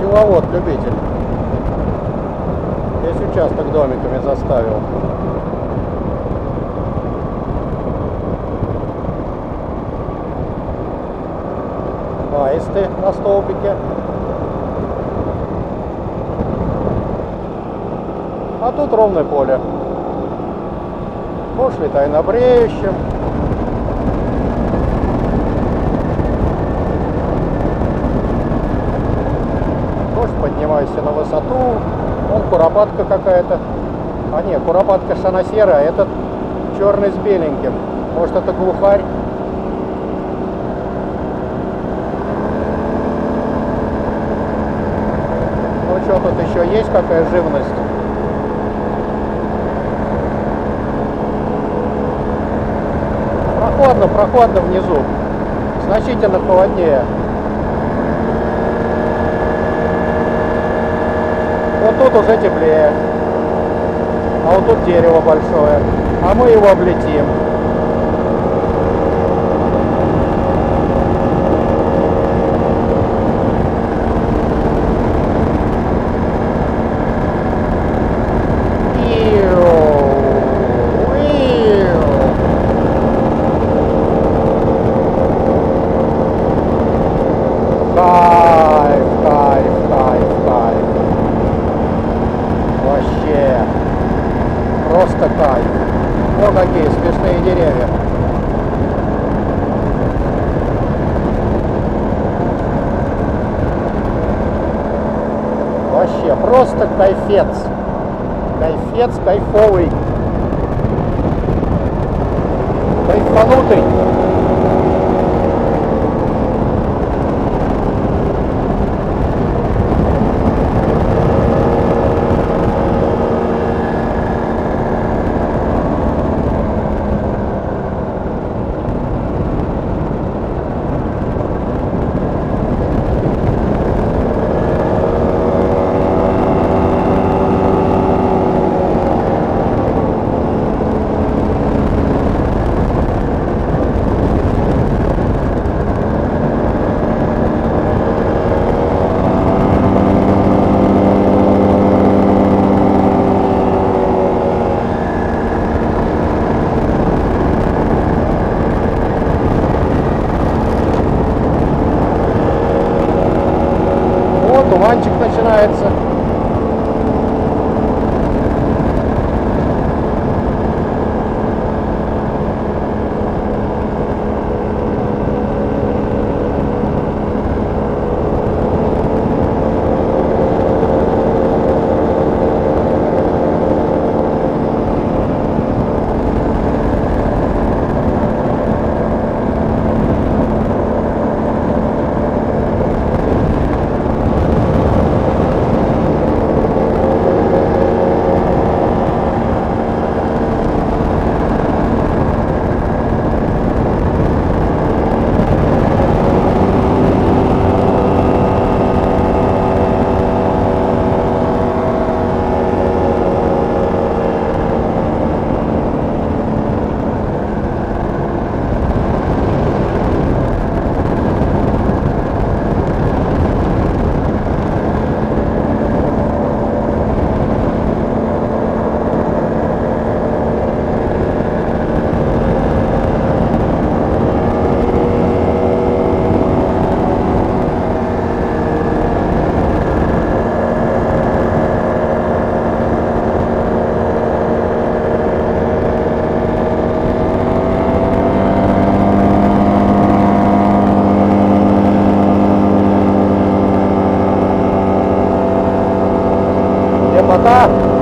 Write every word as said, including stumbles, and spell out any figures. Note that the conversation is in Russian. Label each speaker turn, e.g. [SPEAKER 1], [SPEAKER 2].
[SPEAKER 1] пчеловод-любитель. Весь участок домиками заставил. Аисты на столбике. А тут ровное поле. Кош летай на бреющем. Кош, поднимайся на высоту. Вон куропатка какая-то. А нет, куропатка шана-серая, а этот черный с беленьким. Может, это глухарь? Ну что, тут еще есть какая живность? Прохладно, прохладно внизу. Значительно холоднее. Вот тут уже теплее. А вот тут дерево большое. А мы его облетим. Кайф, кайф, кайф, кайф. Вообще. Просто кайф. О, какие смешные деревья. Вообще, просто кайфец. Кайфец кайфовый. Кайфанутый. Туманчик начинается. Лепота.